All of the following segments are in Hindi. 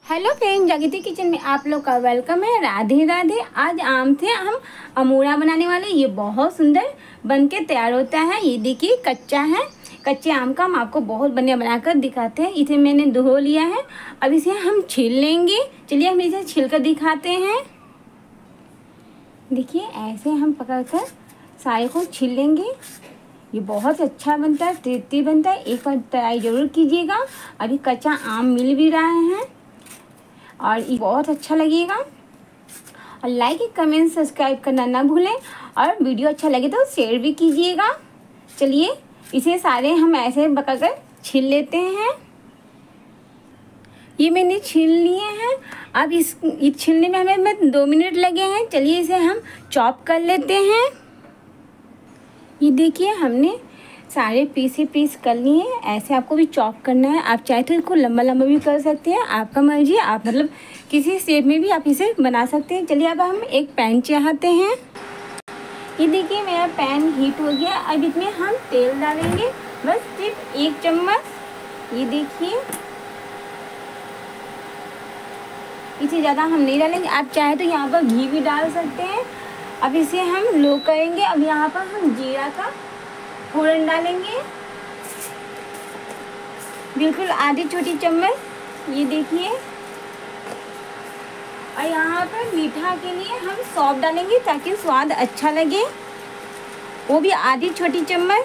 हेलो फ्रेंड, जागृति किचन में आप लोग का वेलकम है। राधे राधे। आज आम से हम अमूरा बनाने वाले। ये बहुत सुंदर बनके तैयार होता है। ये देखिए कच्चा है। कच्चे आम का हम आपको बहुत बढ़िया बनाकर दिखाते हैं। इसे मैंने धो लिया है। अब इसे हम छील लेंगे। चलिए हम इसे छील कर दिखाते हैं। देखिए ऐसे हम पकड़कर सारे को छील लेंगे। ये बहुत अच्छा बनता है, टेस्टी बनता है। एक बार ट्राई ज़रूर कीजिएगा। अभी कच्चा आम मिल भी रहा है और ये बहुत अच्छा लगेगा। और लाइक कमेंट सब्सक्राइब करना ना भूलें और वीडियो अच्छा लगे तो शेयर भी कीजिएगा। चलिए इसे सारे हम ऐसे पकड़कर छील लेते हैं। ये मैंने छील लिए हैं। अब इस छीलने में हमें 2 मिनट लगे हैं। चलिए इसे हम चॉप कर लेते हैं। ये देखिए हमने सारे पीस कर लिए हैं। ऐसे आपको भी चॉप करना है। आप चाहे तो इसको लंबा लंबा भी कर सकते हैं, आपका मर्जी। आप मतलब किसी शेप में भी आप इसे बना सकते हैं। चलिए अब हम एक पैन चढ़ाते हैं। ये देखिए मेरा पैन हीट हो गया। अब इसमें हम तेल डालेंगे, बस सिर्फ 1 चम्मच। ये देखिए, इसे ज़्यादा हम नहीं डालेंगे। आप चाहे तो यहाँ पर घी भी डाल सकते हैं। अब इसे हम लो करेंगे। अब यहाँ पर हम जीरा का फोड़न डालेंगे, बिल्कुल आधी छोटी चम्मच। ये देखिए, और यहाँ पर मीठा के लिए हम सौंफ डालेंगे ताकि स्वाद अच्छा लगे, वो भी आधी छोटी चम्मच।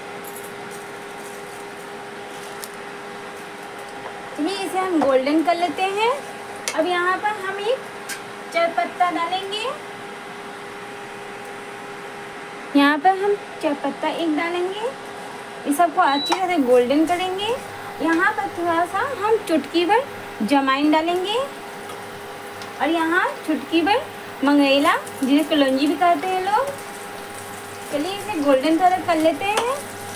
चलिए इसे हम गोल्डन कर लेते हैं। अब यहाँ पर हम एक तेजपत्ता डालेंगे। यहाँ पर हम तेजपत्ता एक डालेंगे। इस सबको अच्छी तरह से गोल्डन करेंगे। यहाँ पर थोड़ा सा हम चुटकी भर जमाइन डालेंगे और यहाँ चुटकी भर मंगरेला, जिसे कलौंजी भी कहते हैं लोग। चलिए इसे गोल्डन कलर कर लेते हैं।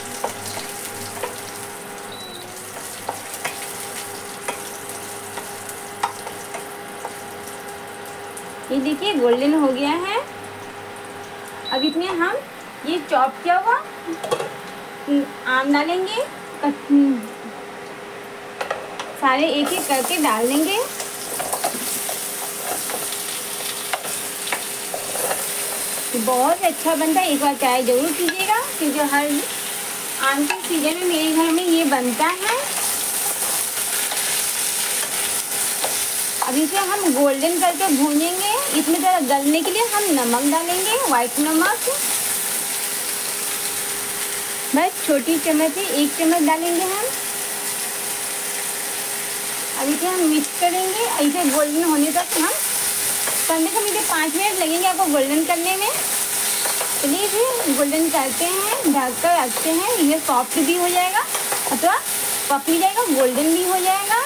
ये देखिए गोल्डन हो गया है। अब इसमें हम ये चॉप किया हुआ आम डालेंगे। सारे एक एक करके डाल देंगे। बहुत अच्छा बनता है। एक बार ट्राई जरूर कीजिएगा, क्योंकि हर आम के सीजन में मेरे घर में ये बनता है। अब इसे हम गोल्डन करके भूनेंगे। इसमें ज़रा गलने के लिए हम नमक डालेंगे, व्हाइट नमक। बस छोटी चम्मच से 1 चम्मच डालेंगे हम। अब इसे हम मिक्स करेंगे। इसे गोल्डन होने तक हम कम से कम 5 मिनट लगेंगे आपको गोल्डन करने में। चलिए इसे गोल्डन करते हैं, ढक कर रखते हैं। ये सॉफ्ट भी हो जाएगा अथवा पक भी जाएगा, गोल्डन भी हो जाएगा।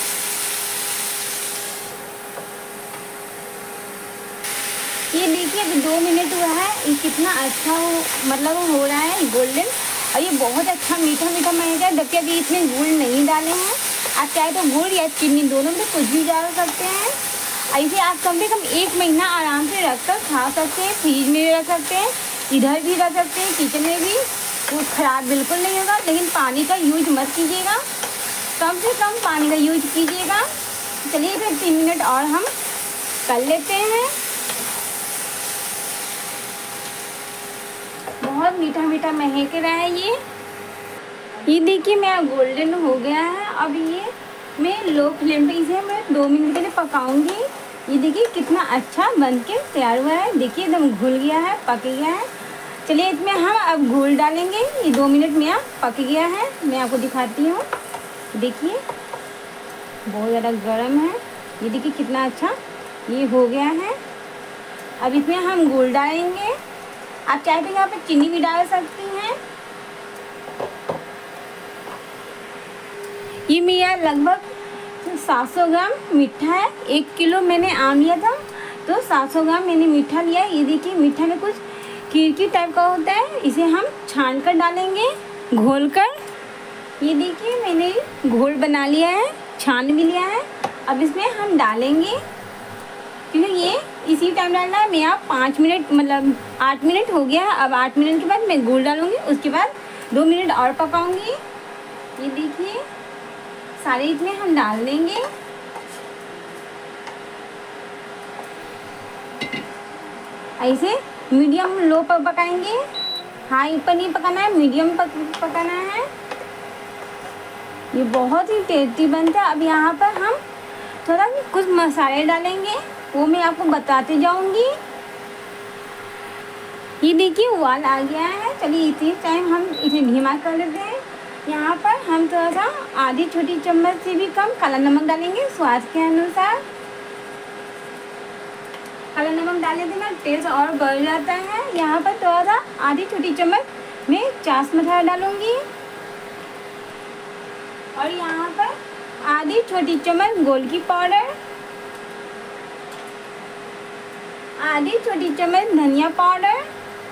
ये देखिए अभी 2 मिनट हुआ है। ये कितना अच्छा हो रहा है गोल्डन। और ये बहुत अच्छा मीठा मीठा बनेगा। जबकि अभी इसमें गुड़ नहीं डाले हैं। आप चाहे तो गुड़ या चीनी दोनों में कुछ भी डाल सकते हैं। ऐसे आप कम से कम 1 महीना आराम से रख कर खा सकते हैं। फ्रिज में भी रख सकते हैं, इधर भी रख सकते हैं, किचन में भी। वो ख़राब बिल्कुल नहीं होगा। लेकिन पानी का यूज मत कीजिएगा, कम से कम पानी का यूज कीजिएगा। चलिए फिर 3 मिनट और हम कर लेते हैं। बहुत मीठा मीठा महक रहा है ये देखिए मेरा गोल्डन हो गया है। अब ये मैं लो फ्लेम पे इसे मैं 2 मिनट के लिए पकाऊंगी। ये देखिए कितना अच्छा बनके तैयार हुआ है। देखिए एकदम घुल गया है, पक गया है। चलिए इसमें हम अब घोल डालेंगे। ये 2 मिनट में पक गया है। मैं आपको दिखाती हूँ। देखिए बहुत ज़्यादा गर्म है। ये देखिए कितना अच्छा ये हो गया है। अब इसमें हम घोल डालेंगे। आप चाहे तो यहाँ पर चीनी भी डाल सकती हैं। ये मेरा लगभग 700 ग्राम मीठा है। 1 किलो मैंने आम लिया था तो 700 ग्राम मैंने मीठा लिया। ये देखिए मीठा में कुछ कीरकी टाइप का होता है। इसे हम छान कर डालेंगे घोल कर। ये देखिए मैंने घोल बना लिया है, छान भी लिया है। अब इसमें हम डालेंगे, क्योंकि ये इसी टाइम डालना है। मेरा 5 मिनट मतलब 8 मिनट हो गया है। अब 8 मिनट के बाद मैं घोल डालूँगी। उसके बाद 2 मिनट और पकाऊँगी। ये देखिए सारे इसमें हम डाल देंगे। ऐसे मीडियम लो पर पकाएंगे, हाई पर नहीं पकाना है, मीडियम पर पकाना है। ये बहुत ही टेस्टी बनता है। अब यहाँ पर हम थोड़ा कुछ मसाले डालेंगे, वो मैं आपको बताते जाऊंगी। ये देखिए उबाल आ गया है। चलिए इसी टाइम हम इसे धीमा कर लेते हैं। यहाँ पर हम थोड़ा सा आधी छोटी चम्मच से भी कम काला नमक डालेंगे स्वाद के अनुसार। काला नमक डालने से ना टेस्ट और बढ़ जाता है। यहाँ पर थोड़ा सा आधी छोटी चम्मच में चाट मसाला डालूंगी और यहाँ पर आधी छोटी चम्मच गोलकी पाउडर, आधी छोटी चम्मच धनिया पाउडर,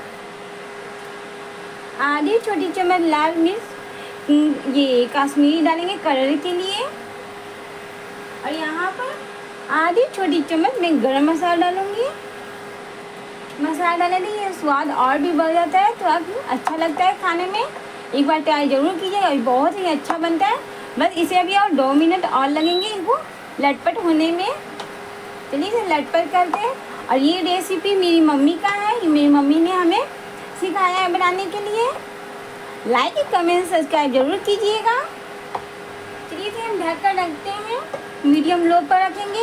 आधी छोटी चम्मच लाल मिर्च ये कश्मीरी डालेंगे कलर के लिए और यहाँ पर आधी छोटी चम्मच मैं गरम मसाला डालूंगी। मसाला डालने से ये स्वाद और भी बढ़ जाता है, तो अच्छा लगता है खाने में। एक बार ट्राई जरूर कीजिएगा, बहुत ही अच्छा बनता है। बस इसे अभी और 2 मिनट और लगेंगे इसको लटपट होने में। चलिए इसे लटपट करते हैं। और ये रेसिपी मेरी मम्मी का है, मेरी मम्मी ने हमें सिखाया है बनाने के लिए। लाइक कमेंट सब्सक्राइब जरूर कीजिएगा। चलिए इसे हम ढक कर रखते हैं, मीडियम लो पर रखेंगे।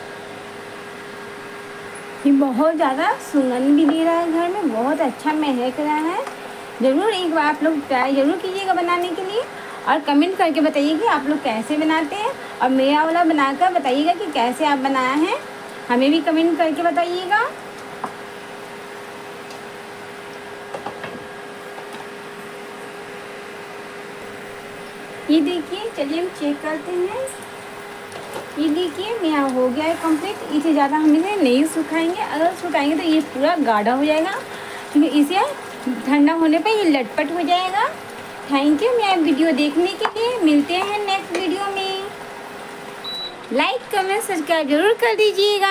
ये बहुत ज़्यादा सुगंध भी दे रहा है, घर में बहुत अच्छा महक रहा है। ज़रूर एक बार आप लोग ट्राई जरूर कीजिएगा बनाने के लिए और कमेंट करके बताइए कि आप लोग कैसे बनाते हैं और मेरा वाला बनाकर बताइएगा कि कैसे आप बनाया है। हमें भी कमेंट करके बताइएगा। ये देखिए, चलिए हम चेक करते हैं। ये देखिए मेरा हो गया है कंप्लीट। इसे ज़्यादा हम इसे नहीं सुखाएंगे, अगर सुखाएंगे तो ये पूरा गाढ़ा हो जाएगा, क्योंकि इसे ठंडा होने पे ये लटपट हो जाएगा। थैंक यू मेरा वीडियो देखने के लिए। मिलते हैं नेक्स्ट वीडियो में। लाइक कमेंट सब्सक्राइब जरूर कर दीजिएगा।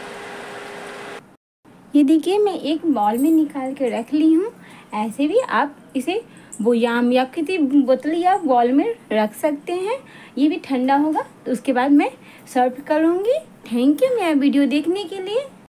ये देखिए मैं एक बाउल में निकाल के रख ली हूँ। ऐसे भी आप इसे बोयाम या किसी बोतल या बॉल में रख सकते हैं। ये भी ठंडा होगा तो उसके बाद मैं सर्व करूँगी। थैंक यू मेरा वीडियो देखने के लिए।